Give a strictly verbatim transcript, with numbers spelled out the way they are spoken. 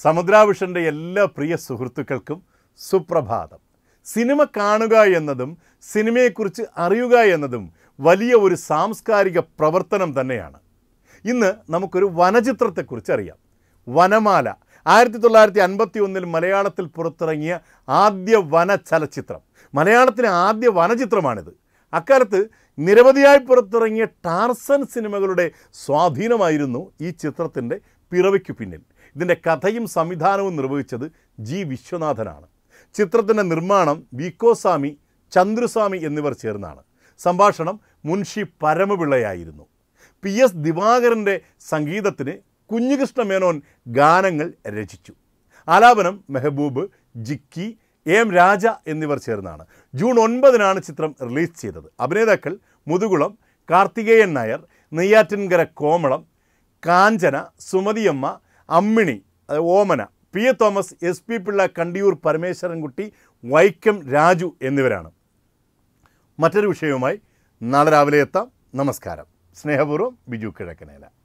സമുദ്ര വിഷൻ്റെ എല്ലാ പ്രിയ സുഹൃത്തുക്കൾക്കും സുപ്രഭാതം. സിനിമ കാണുക എന്നതും സിനിമയെക്കുറിച്ച് അറിയുക എന്നതും വലിയ ഒരു സാംസ്കാരിക പ്രവർത്തനം തന്നെയാണ്. ഇന്ന് നമുക്കൊരു വനചിത്രത്തെക്കുറിച്ച് അറിയാം. വനമാല ആയിരത്തി തൊള്ളായിരത്തി അൻപത്തി ഒന്നിൽ മലയാളത്തിൽ പുറത്തിറങ്ങിയ ആദ്യ വന ചലച്ചിത്രം. മലയാളത്തിലെ ആദ്യ വനചിത്രമാണിത്. അക്കാലത്ത് നിരവധിയായി പുറത്തിറങ്ങിയ ടാർസൻ സിനിമകളുടെ സ്വാധീനമായിരുന്നു ഈ ചിത്രത്തിൻ്റെ പിറവിക്ക് പിന്നിൽ. ഇതിൻ്റെ കഥയും സംവിധാനവും നിർവഹിച്ചത് ജി വിശ്വനാഥനാണ്. ചിത്രത്തിൻ്റെ നിർമ്മാണം വിക്കോസ്വാമി, ചന്ദ്രസ്വാമി എന്നിവർ ചേർന്നാണ്. സംഭാഷണം മുൻഷി പരമപിള്ളയായിരുന്നു. പി എസ് ദിവാകരൻ്റെ സംഗീതത്തിന് കുഞ്ഞികൃഷ്ണ മേനോൻ ഗാനങ്ങൾ രചിച്ചു. ആലാപനം മെഹബൂബ്, ജിക്കി, എം രാജ എന്നിവർ ചേർന്നാണ്. ജൂൺ ഒൻപതിനാണ് ചിത്രം റിലീസ് ചെയ്തത്. അഭിനേതാക്കൾ Muthukulam Karthikeyan Nair, Neyyattinkara Komalam, Kanchana, Sumathiyamma, Ammini, Omana, P A Thomas, S P Pillai, Kandiyoor Parameswarankutty, Vaikom Raju എന്നിവരാണ്. മറ്റൊരു വിഷയവുമായി നാളെ രാവിലെ എത്താം. നമസ്കാരം. സ്നേഹപൂർവ്വം ബിജു കിഴക്കനേല.